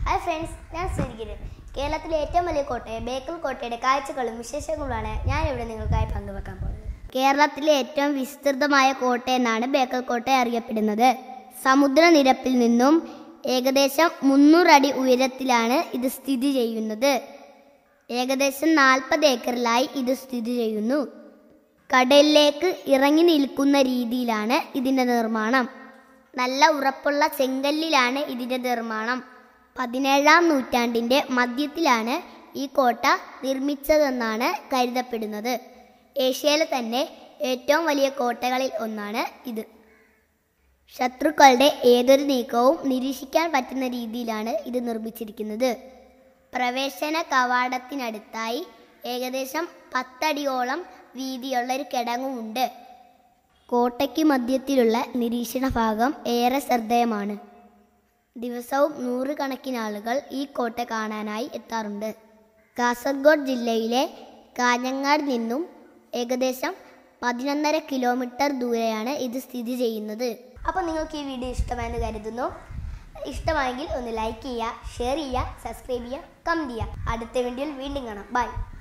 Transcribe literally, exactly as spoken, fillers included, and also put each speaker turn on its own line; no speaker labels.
Hi friends, ഞാൻ ശ്രീഗിരി. കേരളത്തിലെ ഏറ്റവും വലിയ കോട്ടയെ ബേക്കൽ കോട്ടയുടെ കാഴ്ചകളും വിശേഷങ്ങളുമാണ് ഞാൻ ഇവിടെ നിങ്ങൾക്കായി പങ്കുവെക്കാൻ പോകുന്നത്. കേരളത്തിലെ ഏറ്റവും വിസ്തൃതമായ കോട്ട എന്നാണ് ബേക്കൽ കോട്ട അറിയപ്പെടുന്നത്. സമുദ്രനിരപ്പിൽ നിന്നും ഏകദേശം മുന്നൂറ് അടി ഉയരത്തിലാണ് ഇത് സ്ഥിതി ചെയ്യുന്നത്. ഏകദേശം നാൽപ്പത് ഏക്കറിലായി ഇത് സ്ഥിതി ചെയ്യുന്നു. കടലിലേക്ക് ഇറങ്ങി നിൽക്കുന്ന രീതിയിലാണ് ഇതിൻ്റെ നിർമ്മാണം. നല്ല ഉറപ്പുള്ള ചെങ്കല്ലിലാണ് ഇതിൻ്റെ നിർമ്മാണം. പതിനേഴാം നൂറ്റാണ്ടിൻ്റെ മധ്യത്തിലാണ് ഈ കോട്ട നിർമ്മിച്ചതെന്നാണ് കരുതപ്പെടുന്നത്. ഏഷ്യയിലെ തന്നെ ഏറ്റവും വലിയ കോട്ടകളിൽ ഒന്നാണ് ഇത്. ശത്രുക്കളുടെ ഏതൊരു നീക്കവും നിരീക്ഷിക്കാൻ പറ്റുന്ന രീതിയിലാണ് ഇത് നിർമ്മിച്ചിരിക്കുന്നത്. പ്രവേശന കവാടത്തിനടുത്തായി ഏകദേശം പത്തടിയോളം വീതിയുള്ള ഒരു കിടങ്ങുമുണ്ട്. കോട്ടയ്ക്ക് മധ്യത്തിലുള്ള നിരീക്ഷണ ഭാഗം ഏറെ ശ്രദ്ധേയമാണ്. ദിവസവും നൂറുകണക്കിന് ആളുകൾ ഈ കോട്ട കാണാനായി എത്താറുണ്ട്. കാസർഗോഡ് ജില്ലയിലെ കാഞ്ഞങ്ങാട് നിന്നും ഏകദേശം പതിനൊന്നര കിലോമീറ്റർ ദൂരെയാണ് ഇത് സ്ഥിതി ചെയ്യുന്നത്. അപ്പോൾ നിങ്ങൾക്ക് ഈ വീഡിയോ ഇഷ്ടമായെന്ന് കരുതുന്നു. ഇഷ്ടമായെങ്കിൽ ഒന്ന് ലൈക്ക് ചെയ്യുക, ഷെയർ ചെയ്യുക, സബ്സ്ക്രൈബ് ചെയ്യുക, കമൻറ്റ് ചെയ്യുക. അടുത്ത വീഡിയോയിൽ വീണ്ടും കാണാം. ബൈ.